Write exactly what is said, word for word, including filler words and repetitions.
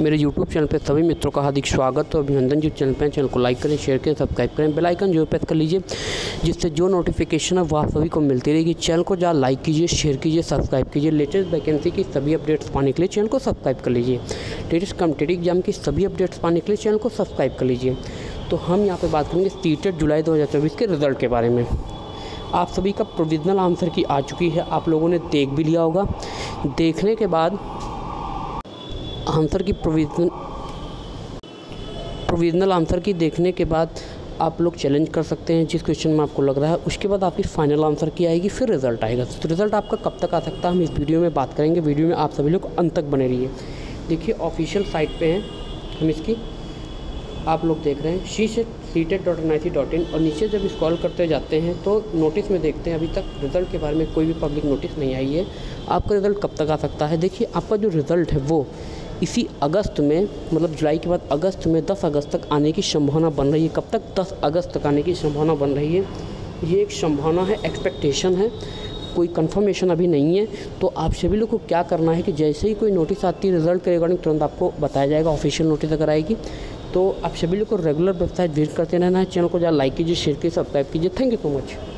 मेरे YouTube channel पे सभी मित्रों का हार्दिक स्वागत और अभिनंदन। जो चैनल पे चैनल को लाइक करें, शेयर करें, सब्सक्राइब करें, बेल आइकन जो प्रेस कर लीजिए, जिससे जो नोटिफिकेशन है वह आप सभी को मिलती रहेगी। चैनल को जहाँ लाइक कीजिए, शेयर कीजिए, सब्सक्राइब कीजिए। लेटेस्ट वैकेंसी की सभी अपडेट्स पाने के लिए चैनल को सब्सक्राइब कर लीजिए। लेटेस्ट कॉम्पिटिटिव एग्जाम की सभी अपडेट्स पाने के लिए चैनल को सब्सक्राइब कर लीजिए। तो हम यहाँ पर बात करेंगे सीटेट जुलाई दो हज़ार चौबीस के रिजल्ट के बारे में। आप सभी का प्रोविजनल आंसर की आ चुकी है, आप लोगों ने देख भी लिया होगा। देखने के बाद आंसर की प्रोविजनल प्रोविजनल आंसर की देखने के बाद आप लोग चैलेंज कर सकते हैं जिस क्वेश्चन में आपको लग रहा है। उसके बाद आपकी फाइनल आंसर की आएगी, फिर रिजल्ट आएगा। तो रिजल्ट आपका कब तक आ सकता है हम इस वीडियो में बात करेंगे। वीडियो में आप सभी लोग अंत तक बने रहिए। देखिए ऑफिशियल साइट पे हैं हम, इसकी आप लोग देख रहे हैं शी सेट CTET dot N I C dot in. और नीचे जब स्क्रॉल करते जाते हैं तो नोटिस में देखते हैं अभी तक रिज़ल्ट के बारे में कोई भी पब्लिक नोटिस नहीं आई है। आपका रिज़ल्ट कब तक आ सकता है? देखिए आपका जो रिज़ल्ट है वो इसी अगस्त में, मतलब जुलाई के बाद अगस्त में दस अगस्त तक आने की संभावना बन रही है। कब तक? दस अगस्त तक आने की संभावना बन रही है। ये एक संभावना है, एक्सपेक्टेशन है, कोई कंफर्मेशन अभी नहीं है। तो आप सभी लोग को क्या करना है कि जैसे ही कोई नोटिस आती है रिज़ल्ट के रिगार्डिंग तुरंत आपको बताया जाएगा। ऑफिशियल नोटिस अगर आएगी तो आप सभी लोग को रेगुलर वेबसाइट विजिट करते रहना है। चैनल को जहाँ लाइक कीजिए, शेयर कीजिए, सब्सक्राइब कीजिए। Thank you so much.